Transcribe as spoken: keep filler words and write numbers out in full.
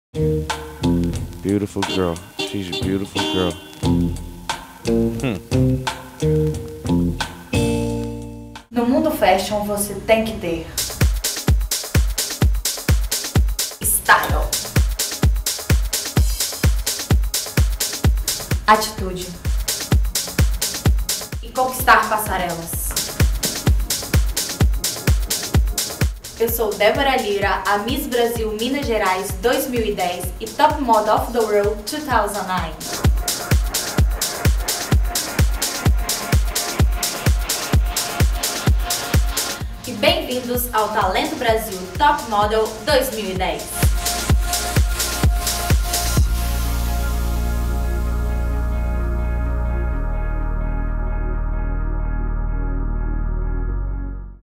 Beautiful girl. She's a beautiful girl. Hmm. No mundo fashion você tem que ter style, atitude e conquistar passarelas. Eu sou Débora Lira, a Miss Brasil Minas Gerais dois mil e dez e Top Model of the World dois mil e nove. E bem-vindos ao Talento Brasil Top Model dois mil e dez.